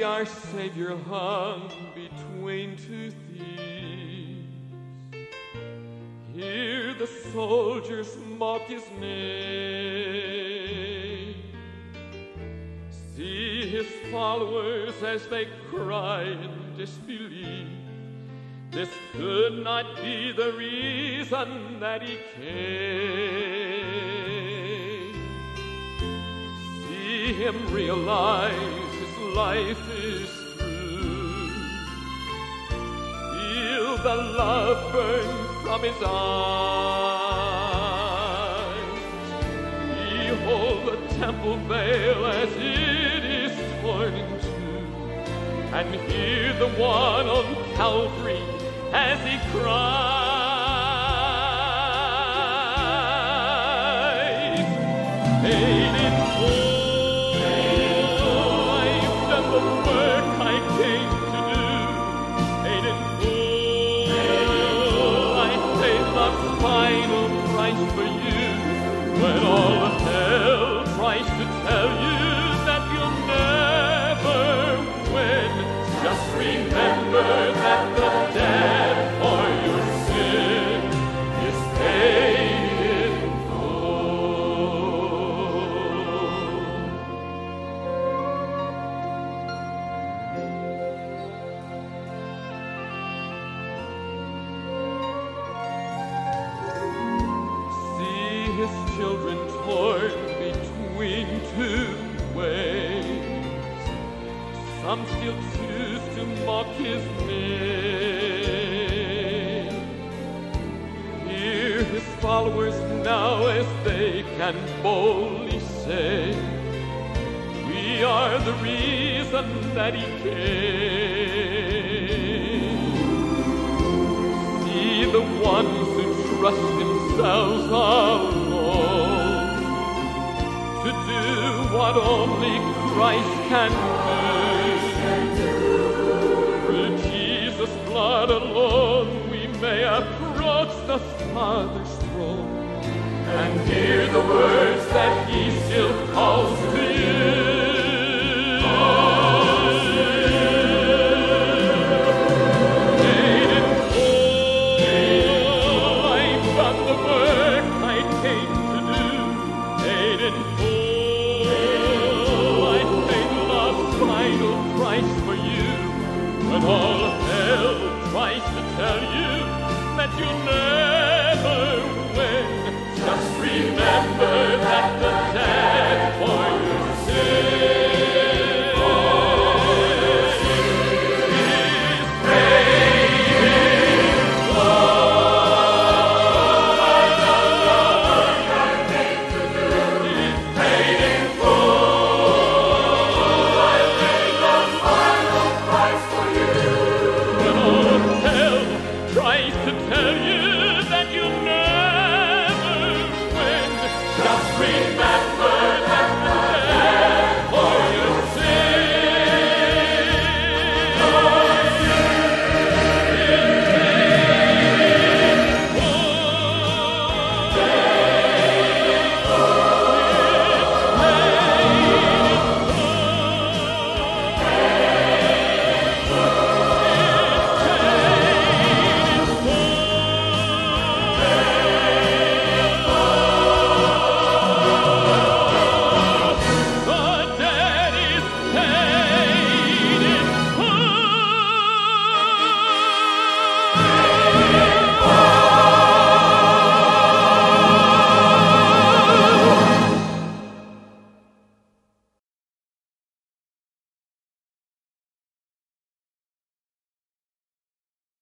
our Savior hung between two thieves. Hear the soldiers mock his name. See his followers as they cry in disbelief. This could not be the reason that he came. See him realize his life is through. Feel the love burn from his eyes. Behold the temple veil as it is torn in two, and hear the one on Calvary as he cries, paid in full, I've done the work I came to do. Paid in full, I paid the final price for you. When all of hell tries to tell you that you'll never win, just remember that the debt for your sin is paid in full. See his children torn between two ways. Some still choose to mock his name. Hear his followers now as they can boldly say, we are the reason that he came. See the ones who trust themselves alone to do what only Christ can do. Through Jesus' blood alone we may approach the Father's throne and hear the words that he still calls to you. Paid in full, I've done the work I came to do. Paid in full, I paid the final price for you. When all of hell tries to tell you that you'll never win, just remember that the